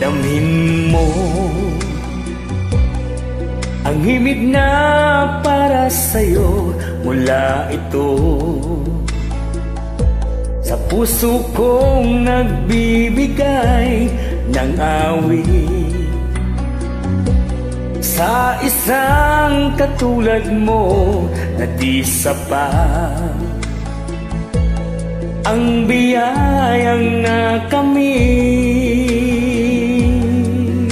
Damhin mo ang himig na para sa'yo mula ito. Sa puso kong nagbibigay ng awit sa isang katulad mo na di sapat. Ang biyayang nakamit,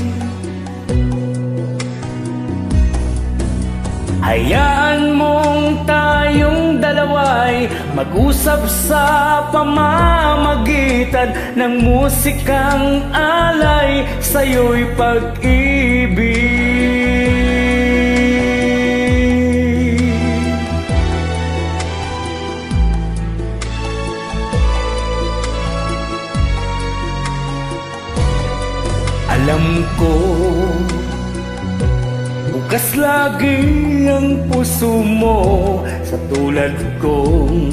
hayaan mong tayong dalawa'y mag-usap sa pamamagitan ng musikang alay sa'yo'y pag-ibig. Alam ko, bukas lagi ang puso mo sa tulad kong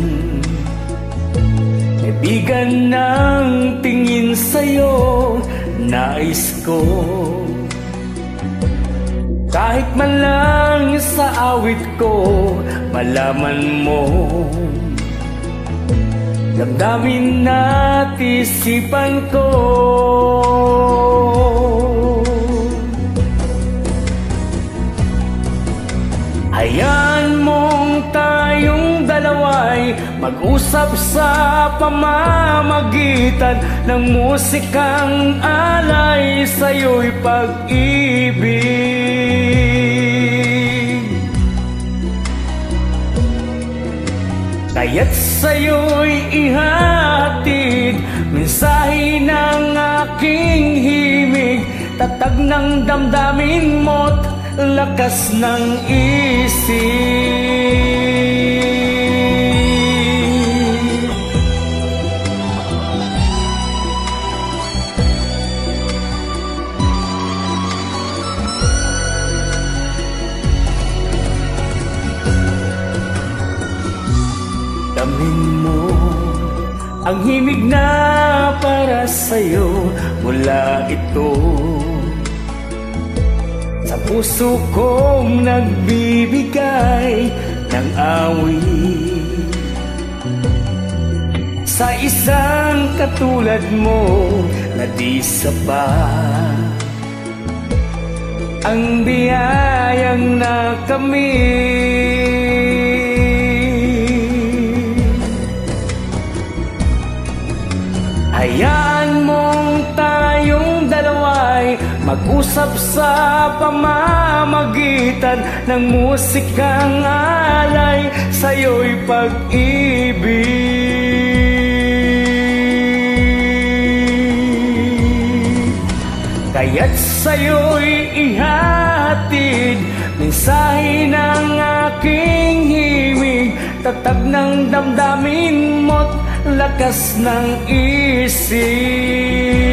kaibigan ng tingin sa'yo. Nais ko kahit man lang sa awit ko malaman mo damdamin at isipan ko. Hayaan mong tayong dalawa'y mag-usap sa pamamagitan ng musikang alay sa'yo'y pag-ibig. Kaya't sa'yo'y ihatid mensahe ng aking himig, tatag ng damdamin mo't lakas ng isip. Damhin mo ang himig na para sa'yo mula ito. Sa puso kong nagbibigay ng awit sa isang katulad mo na di sapat. Ang biyayang nakamit, hayaan mong tayong dalawa'y mag-usap sa pamamagitan ng musikang alay sa'yo'y pag-ibig. Kaya't sa'yo'y ihatid mensahe ng aking himig, tatag ng damdamin mo't lakas ng isip.